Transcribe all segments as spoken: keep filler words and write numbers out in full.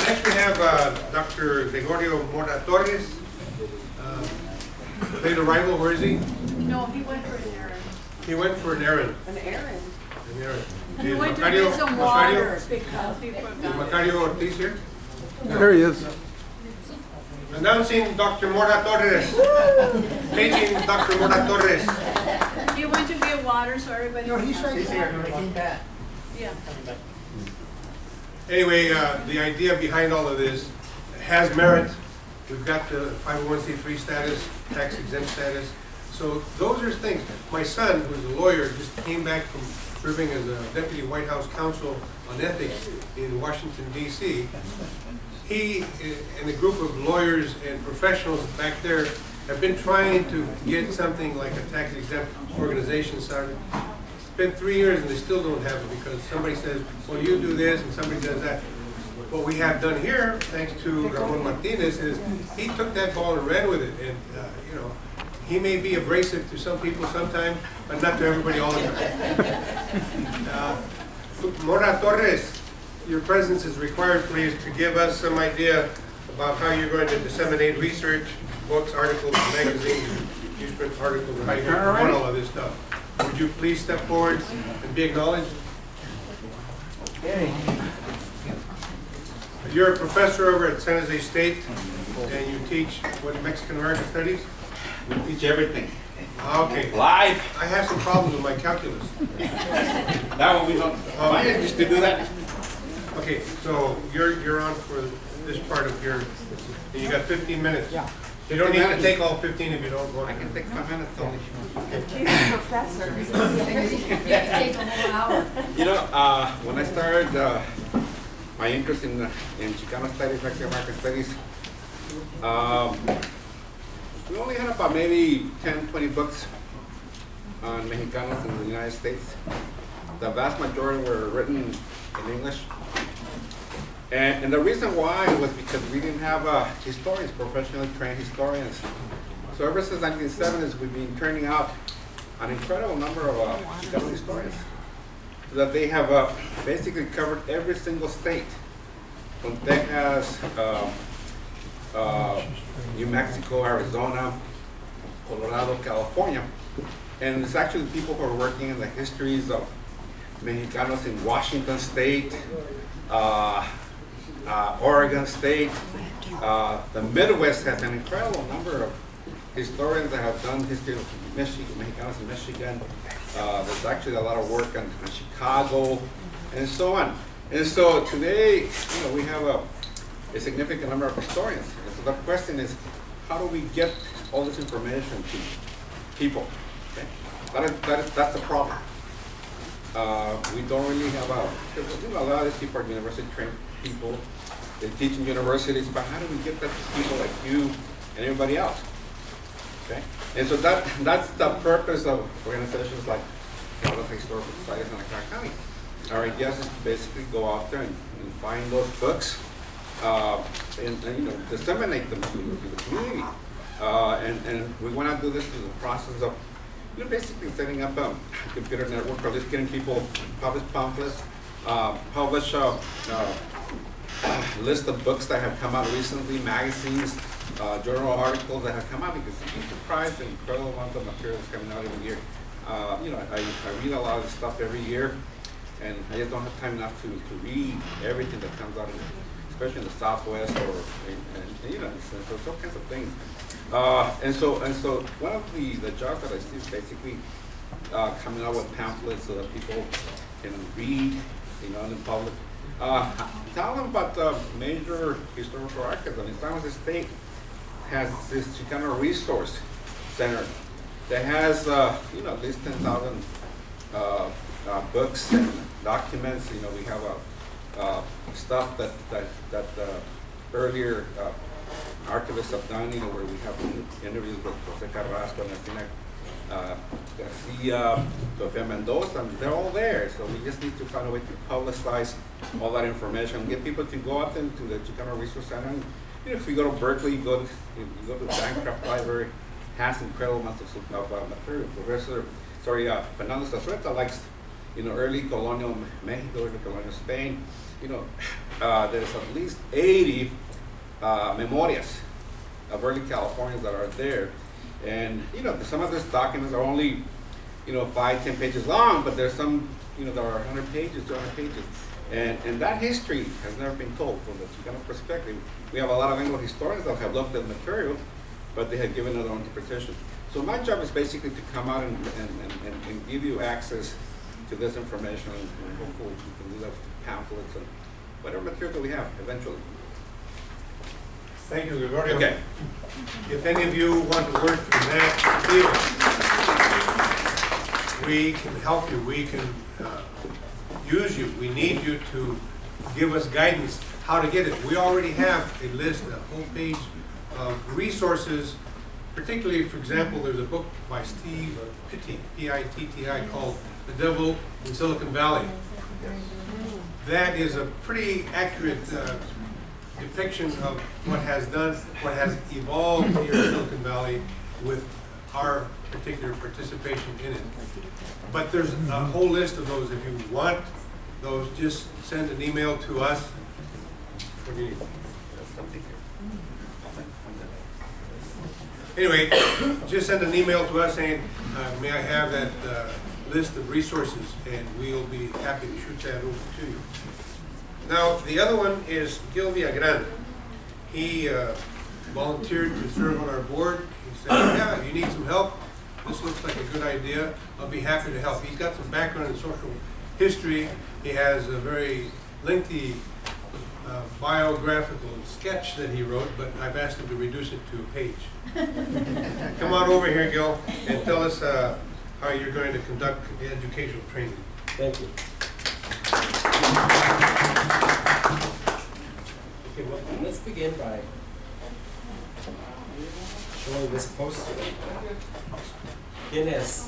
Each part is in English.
Next we have uh, Doctor Gregorio Mora Torres. Uh, late arrival, where is he? No, he went for an errand. He went for an errand. An errand? An errand. He Is went Macario, to get some water because he Is forgot. Macario Ortiz here? There he is. Announcing Doctor Mora Torres. Paging Doctor Mora Torres. He went to get water, so everybody. No, he's right He's there. here. He's back. Yeah. Anyway, uh, the idea behind all of this has merit. We've got the five oh one c three status, tax exempt status. So those are things. My son, who's a lawyer, just came back from serving as a deputy White House counsel on ethics in Washington, D C He and a group of lawyers and professionals back there have been trying to get something like a tax exempt organization started. It's been three years and they still don't have it because somebody says, well, you do this and somebody does that. What we have done here, thanks to Ramon Martinez, is he took that ball and ran with it. And, uh, you know, he may be abrasive to some people sometimes, but not to everybody all the time. Uh, Mora Torres, your presence is required, please, to give us some idea about how you're going to disseminate research, books, articles, magazines, newsprint articles, how you're going to run all of this stuff. Would you please step forward and be acknowledged? Okay. You're a professor over at San Jose State, and you teach what, Mexican Heritage Studies? We teach everything. Okay. Live. I have some problems with my calculus. That one we don't. Um, I used to do that. Okay, so you're you're on for this part of your. And you got fifteen minutes. Yeah. You don't need to take all fifteen if you don't want. I can take five minutes only. He's a professor. Take a whole hour. You know, uh, when I started uh, my interest in uh, in Chicano studies, Mexican American studies, um, we only had about maybe ten, twenty books on Mexicanos in the United States. The vast majority were written in English. And, and the reason why was because we didn't have uh, historians, professionally trained historians. So ever since nineteen seventies, we've been turning out an incredible number of uh, Chicano historians. So that they have uh, basically covered every single state. From Texas, uh, uh, New Mexico, Arizona, Colorado, California. And it's actually people who are working in the histories of Mexicanos in Washington State, uh, uh, Oregon State. Uh, the Midwest has an incredible number of historians that have done history of Michigan, Mexicanos in Michigan. Uh, there's actually a lot of work on, on Chicago, and so on. And so today, you know, we have a, a significant number of historians. And so the question is, how do we get all this information to people? Okay? That is, that is, that's the problem. Uh, we don't really have a, you know, a lot of these people are university trained people. They teach in universities, but how do we get that to people like you and everybody else? Okay? And so that that's the purpose of organizations like the Historical Societies in Clara County. Our idea is to basically go out there and, and find those books uh, and, and, you know, disseminate them to, to the community. Uh, and, and we want to do this through the process of, you know, basically setting up a computer network, or at least getting people publish pamphlets, uh, publish a, a, a list of books that have come out recently, magazines, uh, journal articles that have come out, because you'd be surprised the incredible amount of material that's coming out every year. Uh, you know, I, I read a lot of this stuff every year, and I just don't have time enough to, to read everything that comes out, in, especially in the Southwest, or and, and, you know, so, so all kinds of things. Uh, and so, and so, one of the, the jobs that I see is basically uh, coming out with pamphlets so that people can read, you know, in public. Uh, tell them about the major historical archives. I mean, San Jose State has this Chicano Resource Center that has, uh, you know, at least ten thousand uh, uh, books and documents. You know, we have uh, uh, stuff that that that uh, earlier uh, archivists have done. You know, where we have interviews with Jose Carrasco and Martina uh, Garcia, Sofia Mendoza, and they're all there. So we just need to find a way to publicize all that information, get people to go out into the Chicano Resource Center. And, you know, if you go to Berkeley, you go to, you go to the Bancroft Library, has incredible amounts of, of uh, material. Professor, sorry, uh, Fernando Zazueta likes you know, early colonial Mexico, early colonial Spain, you know, uh, there's at least eighty uh, memorias of early Californians that are there. And, you know, some of these documents are only, you know, five, ten pages long, but there's some, you know, there are one hundred pages, two hundred pages. And, and that history has never been told from the Chicano perspective. We have a lot of Anglo historians that have looked at the material, but they have given it their own interpretation. So my job is basically to come out and, and, and, and give you access to this information, and, and hopefully we can do that with pamphlets and whatever material that we have eventually. Thank you, Gregorio. Okay. If any of you want to work in that field, we can help you. We can uh, use you. We need you to give us guidance how to get it. We already have a list, a whole page of resources. Particularly, for example, there's a book by Steve Pitti, P I T T I, called The Devil in Silicon Valley. That is a pretty accurate uh, depiction of what has done, what has evolved here in Silicon Valley with our particular participation in it. But there's a whole list of those. If you want those, just send an email to us. What do you need? Anyway, just send an email to us saying, uh, may I have that uh, list of resources, and we'll be happy to shoot that over to you. Now, the other one is Gil Villagran. He uh, volunteered to serve on our board. He said, yeah, you need some help. This looks like a good idea. I'll be happy to help. He's got some background in social history. He has a very lengthy uh, biographical sketch that he wrote, but I've asked him to reduce it to a page. Come on over here, Gil, and tell us uh, how you're going to conduct educational training. Thank you. Okay, well, let's begin by showing this poster. ¿Quién es?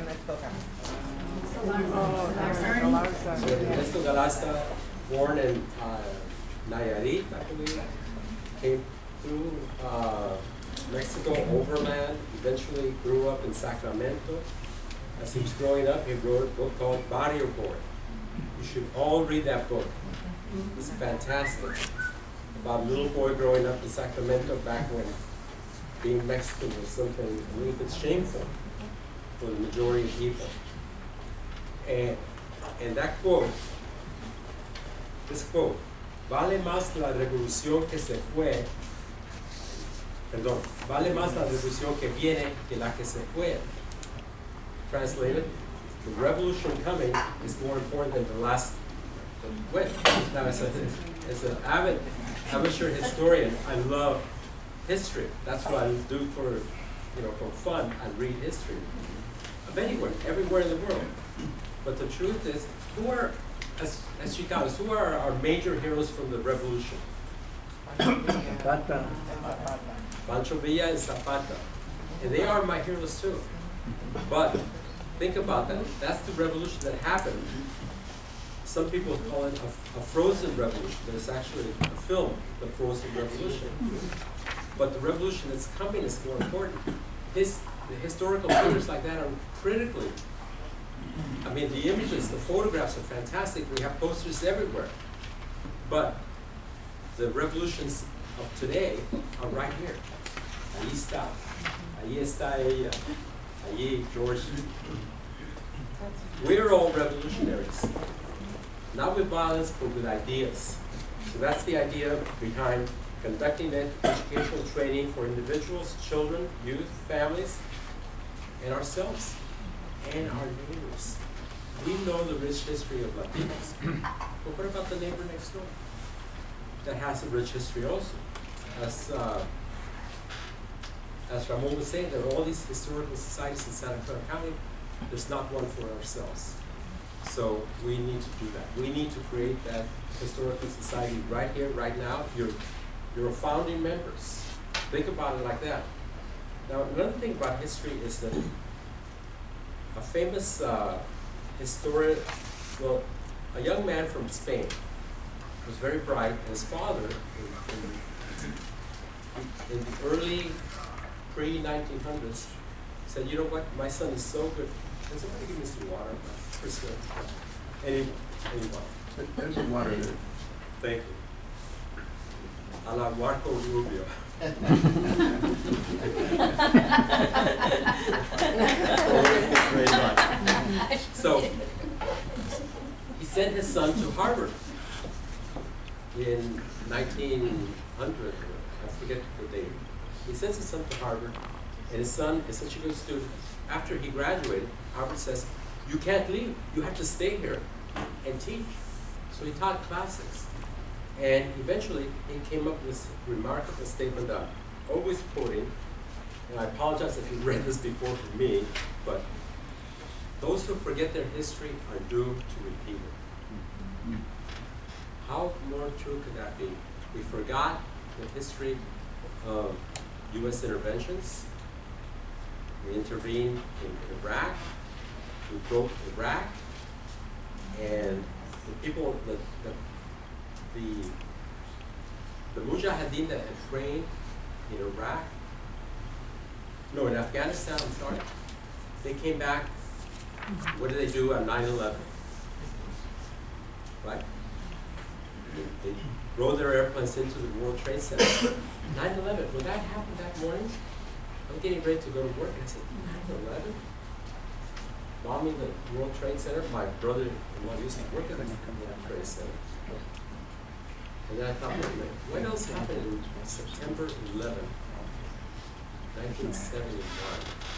So Ernesto Galasta, born in uh, Nayarit, I believe, came through uh, Mexico overland, eventually grew up in Sacramento. As he was growing up, he wrote a book called Barrio Boy. You should all read that book. It's fantastic. About a little boy growing up in Sacramento back when being Mexican was something a little bit shameful for the majority of people. And, and that quote, this quote, vale más la revolución que se fue, perdón, vale más la revolución que viene que la que se fue. Translated, the revolution coming is more important than the last that went. Now, as, a, as an avid amateur historian, I love history. That's what I do for, you know, for fun. I read history of anywhere, everywhere in the world. But the truth is, who are, as, as Chicanos, who are our major heroes from the revolution? Zapata. Pancho Villa and Zapata. And they are my heroes too. But think about that. That's the revolution that happened. Some people call it a, a frozen revolution. There's actually a film, The Frozen Revolution. But the revolution that's coming is more important. This, the historical figures like that are critically. I mean, the images, the photographs are fantastic. We have posters everywhere. But the revolutions of today are right here. Ahí está. Ahí está ella. Allí, George. We're all revolutionaries. Not with violence, but with ideas. So that's the idea behind conducting educational training for individuals, children, youth, families, and ourselves, and our neighbors. We know the rich history of Latinos, but what about the neighbor next door? That has a rich history also. As, uh, as Ramon was saying, there are all these historical societies in Santa Clara County. There's not one for ourselves. So we need to do that. We need to create that historical society right here, right now. You're, you're founding members. Think about it like that. Now, another thing about history is that a famous uh, historian, well, a young man from Spain was very bright, and his father, in, in, in the early pre nineteen hundreds, said, you know what, my son is so good. Can somebody give me some water? percent. Any, anyone? There's some water there. Thank you. A la Marco Rubio. So, he sent his son to Harvard in nineteen hundred, I forget the date. He sends his son to Harvard, and his son is such a good student. After he graduated, Harvard says, you can't leave, you have to stay here and teach. So he taught classes. And eventually, he came up with this remarkable statement that I'm always quoting, and I apologize if you've read this before for me, but those who forget their history are doomed to repeat it. How more true could that be? We forgot the history of U S interventions. We intervened in Iraq. We broke Iraq. And the people, the, the, the, the Mujahideen that had trained in Iraq, no, in Afghanistan, I'm sorry, they came back. What did they do on nine eleven? Right? They, they rode their airplanes into the World Trade Center. nine eleven, when that happened that morning, I'm getting ready to go to work, and I said, nine eleven? Bombing the World Trade Center? My brother-in-law used to work at the World Trade Center. And then I thought, wait a minute, what else happened in September eleventh, nineteen seventy-one?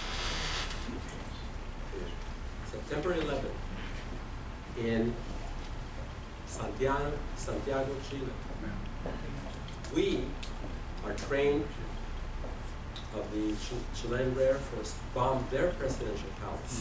September eleventh, in Santiago, Santiago, Chile. We are trained of the Ch Chilean Air Force bombed their presidential palace.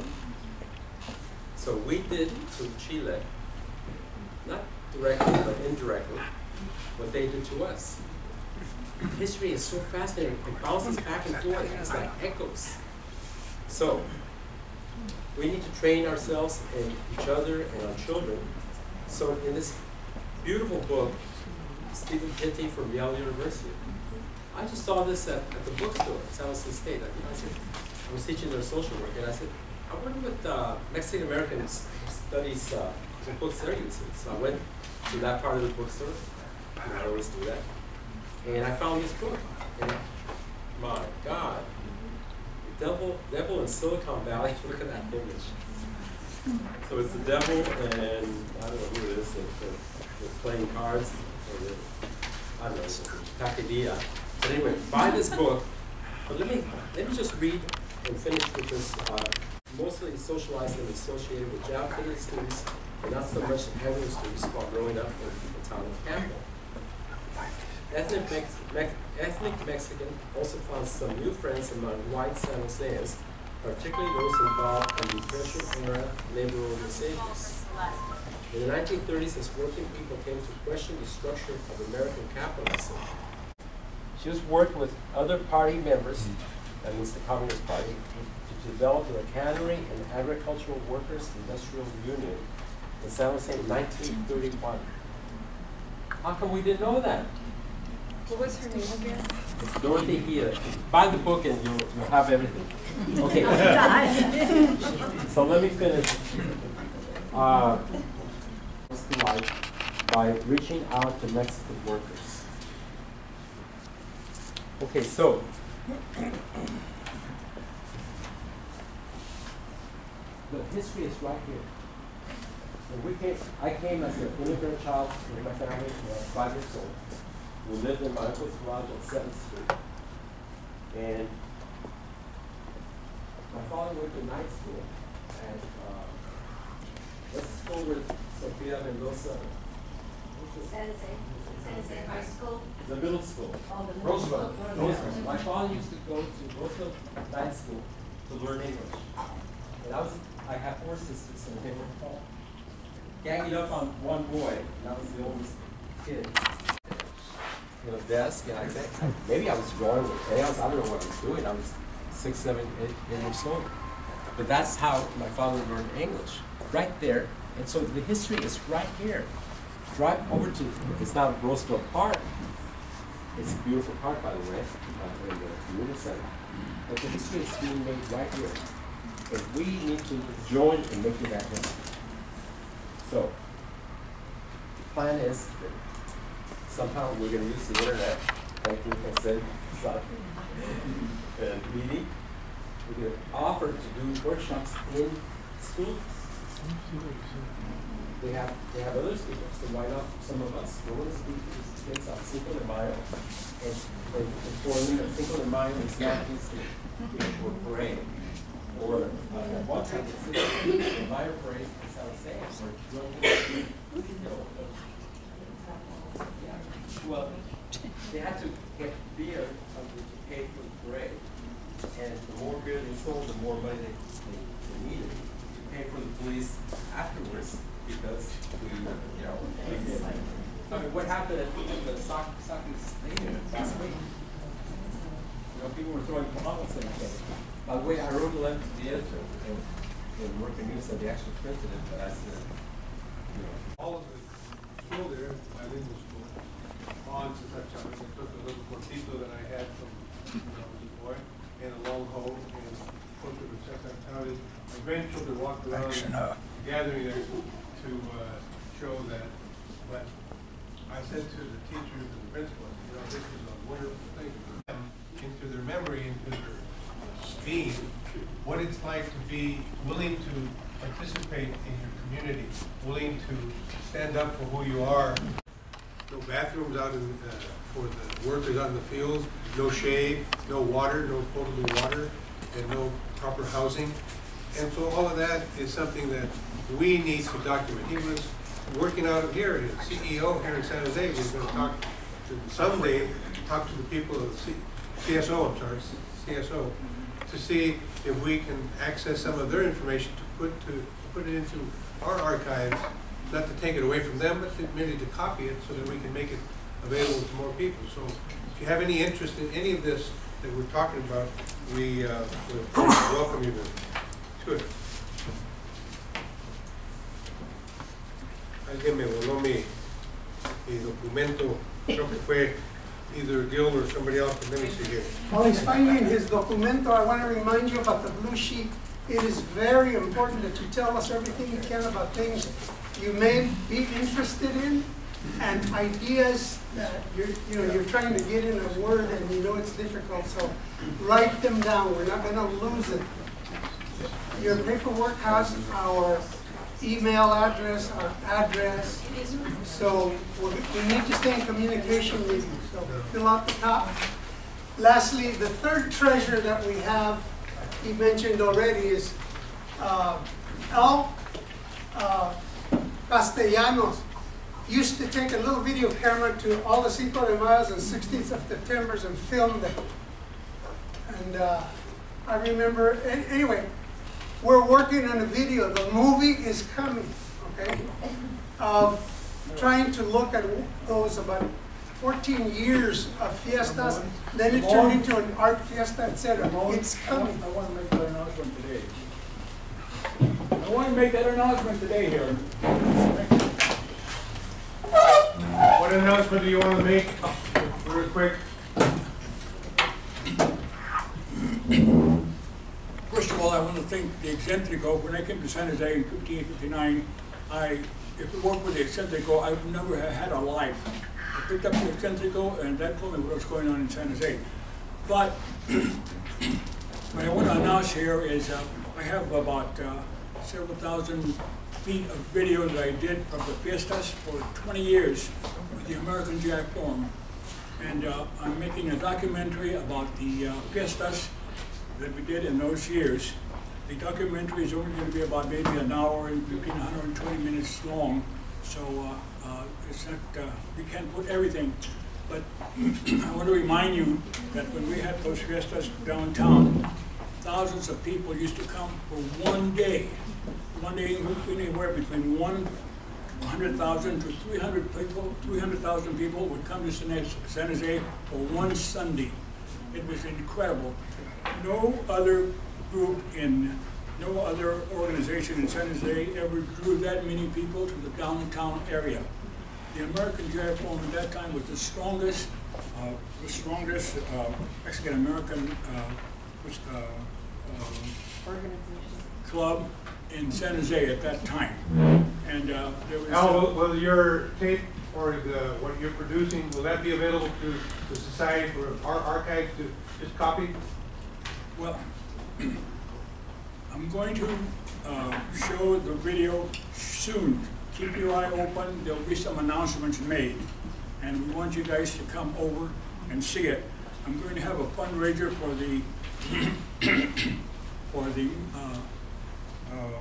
So we did to Chile, not directly but indirectly, what they did to us. History is so fascinating, it bounces back and forth, it's like echoes. So, we need to train ourselves and each other and our children. So in this beautiful book, Stephen Pitty from Yale University, I just saw this at, at the bookstore at San Jose State. I, I, said, I was teaching their social work, and I said, I wonder what uh, Mexican American studies uh, books they're using. So I went to that part of the bookstore, and I always do that, and I found this book. And my God. Devil, devil in Silicon Valley. Look at that image. So it's the devil, and I don't know who it is. They're playing cards, or the, I don't know, taqueria. But anyway, buy this book. But let me let me just read and finish with this. Uh, mostly socialized and associated with Japanese students, and not so much Hebrew students while growing up in the town of Campbell. Ethnic, Mex Mex ethnic Mexican also found some new friends among white San Joseans, particularly those involved in Depression-era labor organizations. In the nineteen thirties, as working people came to question the structure of American capitalism, she was working with other party members, that means the Communist Party, to develop the Cannery and Agricultural Workers Industrial Union in San Jose in nineteen thirty-one. How come we didn't know that? What was her name again? It's Dorothy Hia. Buy the book and you'll, you'll have everything. Okay. So let me finish. Uh, life by reaching out to Mexican workers. Okay, so the history is right here. And we came, I came as an immigrant child with my family when I was five years old. We lived in my uncle's garage on seventh street. And my father went to night school at, uh, let's go with Sofia Mendoza. San Jose, San Jose High School. The middle school. Oh, the middle Roosevelt. school. Roosevelt. My father used to go to Roosevelt night school to learn English. And I was, I have four sisters and they were all ganging up on one boy, and I was the oldest kid. You know, desk, and I think maybe I was drawing with nails. I don't know what I was doing. I was six, seven, eight, eight years old. But that's how my father learned English, right there. And so the history is right here. Drive over to, it's not Roosevelt Park. It's a beautiful park, by the way, uh, in the community center. But the history is being made right here. And we need to join in making that happen. So, the plan is that somehow we're going to use the internet, like we can send stuff and meeting. We're going to offer to do workshops in schools. They have they have other speakers, so why not some of us go and speak to the kids on Cinco de Mayo and and inform them that Cinco de Mayo is not just a, you know, for a parade or uh, one time the Cinco de Mayo parade in San Jose or you know, yeah. Well, they have to get beer to pay for the parade, and the more beer they sold, the more money they, they, they needed to pay for the police afterwards. Because we, you know, I mean, what happened at the soccer, soccer stadium last week? You know, people were throwing bottles at each other. By the way, I wrote a letter to the editor in, in Working News that they actually printed it, but I said, you know. All of the school there, bilingual school, on to touch on it. I took a little cortito that I had from when I was a boy, and a long hoe, and put it with secretary. My grandchildren walked around the gathering there to uh, show that, but I said to the teachers and the principals, you know, this is a wonderful thing for them, into their memory, into their being, what it's like to be willing to participate in your community, willing to stand up for who you are. No bathrooms out in, uh, for the workers out in the fields, no shade, no water, no potable water, and no proper housing. And so all of that is something that we need to document. He was working out of here, C E O here in San Jose. He's going to talk to, someday, talk to the people of the C C S O, I'm sorry, C S O, to see if we can access some of their information to put to, to put it into our archives, not to take it away from them, but to, merely to copy it so that we can make it available to more people. So if you have any interest in any of this that we're talking about, we uh, welcome you to good. Alguien me voló mi, mi documento, creo que fue either Gil or somebody else, but let me see here. While he's finding his documento, I want to remind you about the blue sheet. It is very important that you tell us everything you can about things you may be interested in and ideas that you're, you know, you're trying to get in a word and you know it's difficult, so write them down. We're not going to lose it. Your paperwork has our email address, our address, so we need to stay in communication with you. So fill out the top. Lastly, the third treasure that we have, he mentioned already, is uh, L. Uh, Castellanos used to take a little video camera to all the Cinco de Mayos and sixteenth of September's and film them. And uh, I remember, anyway, we're working on a video. The movie is coming, okay, of trying to look at those about fourteen years of fiestas. Then it turned into an art fiesta, et cetera. It's coming. I want to make that announcement today. I want to make that announcement today here. What announcement do you want to make? Real quick. First of all, I want to thank the Eccentrico. When I came to San Jose in fifty-eight, fifty-nine, I, if it worked with the Eccentrico, I would never have had a life. I picked up the Eccentrico, and that told me what was going on in San Jose. But what I want to announce here is uh, I have about uh, several thousand feet of video that I did from the fiestas for twenty years with the American Jack Forum. And uh, I'm making a documentary about the uh, fiestas that we did in those years. The documentary is only going to be about maybe an hour and maybe one hundred twenty minutes long. So uh, uh, it's not, uh, we can't put everything. But I want to remind you that when we had those fiestas downtown, thousands of people used to come for one day. One day, anywhere between one hundred thousand to three hundred people, three hundred thousand people would come to San Jose for one Sunday. It was incredible. No other group in, no other organization in San Jose ever drew that many people to the downtown area. The American Jazz Forum at that time was the strongest, uh, the strongest uh, Mexican American uh, was, uh, uh, Organization. club in San Jose at that time. And uh, there was. Al, uh, will, will your tape or the, what you're producing, will that be available to the society for our archives to just copy? Well, I'm going to uh, show the video soon. Keep your eye open. There'll be some announcements made, and we want you guys to come over and see it. I'm going to have a fundraiser for the for the uh, uh,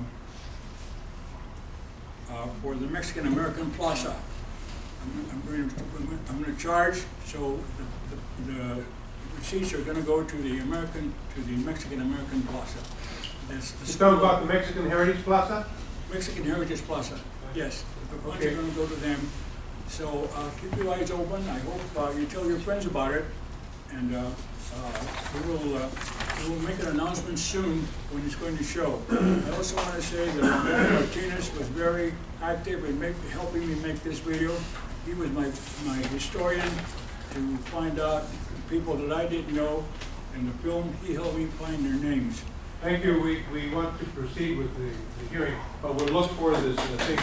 uh, for the Mexican American Plaza. I'm, I'm going to I'm going to charge, so the, the, the receipts are going to go to the American to the Mexican American Plaza. That's the You talking about the Mexican Heritage Plaza? Mexican Heritage Plaza. Yes, the funds Okay. are going to go to them. So uh, keep your eyes open. I hope uh, you tell your friends about it, and uh, uh, we will uh, we will make an announcement soon when it's going to show. I also want to say that Ramon Martinez was very active in make, helping me make this video. He was my my historian to find out people that I didn't know in the film. He helped me find their names. Thank you. We, we want to proceed with the, the hearing, but we'll look for this uh, thing.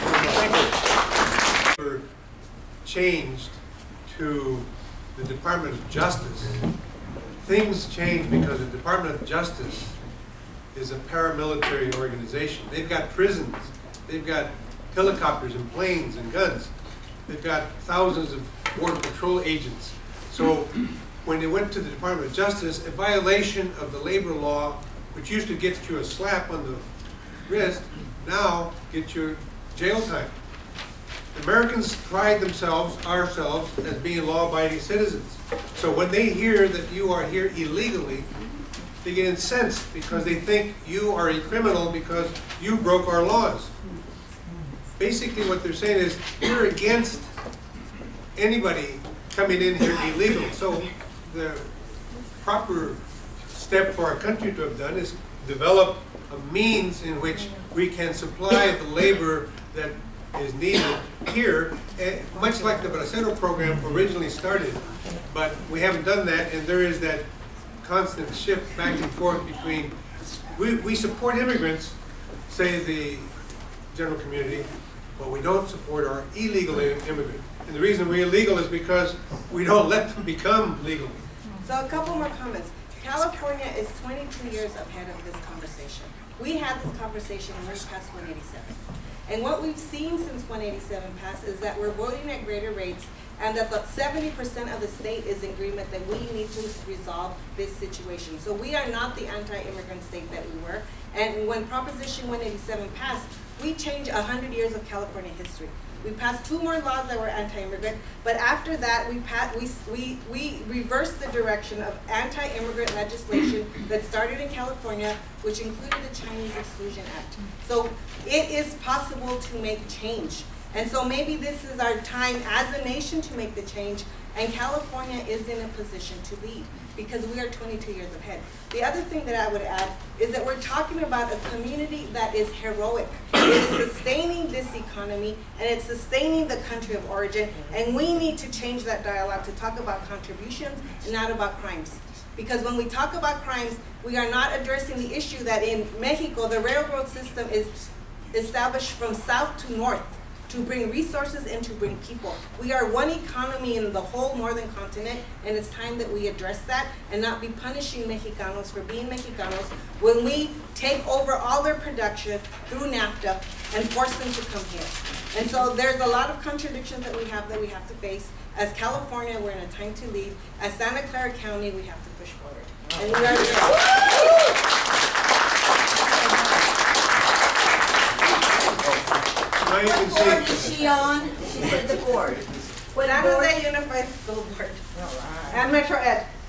Thank you. We're changed to the Department of Justice. Things change because the Department of Justice is a paramilitary organization. They've got prisons, they've got helicopters and planes and guns. They've got thousands of Border Patrol agents. So when they went to the Department of Justice, a violation of the labor law, which used to get you a slap on the wrist, now gets you jail time. Americans pride themselves, ourselves, as being law-abiding citizens. So when they hear that you are here illegally, they get incensed because they think you are a criminal because you broke our laws. Basically what they're saying is, we're against anybody coming in here illegal. So the proper step for our country to have done is develop a means in which we can supply the labor that is needed here, eh, much like the Bracero program originally started, but we haven't done that, and there is that constant shift back and forth between, we, we support immigrants, say the general community, but we don't support our illegal immigrants. And the reason we're illegal is because we don't let them become legal. So a couple more comments. California is twenty-two years ahead of this conversation. We had this conversation when we passed one eighty-seven. And what we've seen since one eighty-seven passed is that we're voting at greater rates, and that the seventy percent of the state is in agreement that we need to resolve this situation. So we are not the anti-immigrant state that we were. And when Proposition one eighty-seven passed, we changed one hundred years of California history. We passed two more laws that were anti-immigrant, but after that, we, passed, we, we, we reversed the direction of anti-immigrant legislation that started in California, which included the Chinese Exclusion Act. So it is possible to make change. And so maybe this is our time as a nation to make the change, and California is in a position to lead because we are twenty-two years ahead. The other thing that I would add is that we're talking about a community that is heroic. It is sustaining this economy, and it's sustaining the country of origin, and we need to change that dialogue to talk about contributions and not about crimes. Because when we talk about crimes, we are not addressing the issue that in Mexico, the railroad system is established from south to north to bring resources and to bring people. We are one economy in the whole northern continent, and it's time that we address that and not be punishing Mexicanos for being Mexicanos when we take over all their production through NAFTA and force them to come here. And so there's a lot of contradictions that we have that we have to face. As California, we're in a time to lead. As Santa Clara County, we have to push forward. And we are there. What board is she on? She said the board. San Jose Unified School Board and Metro Ed.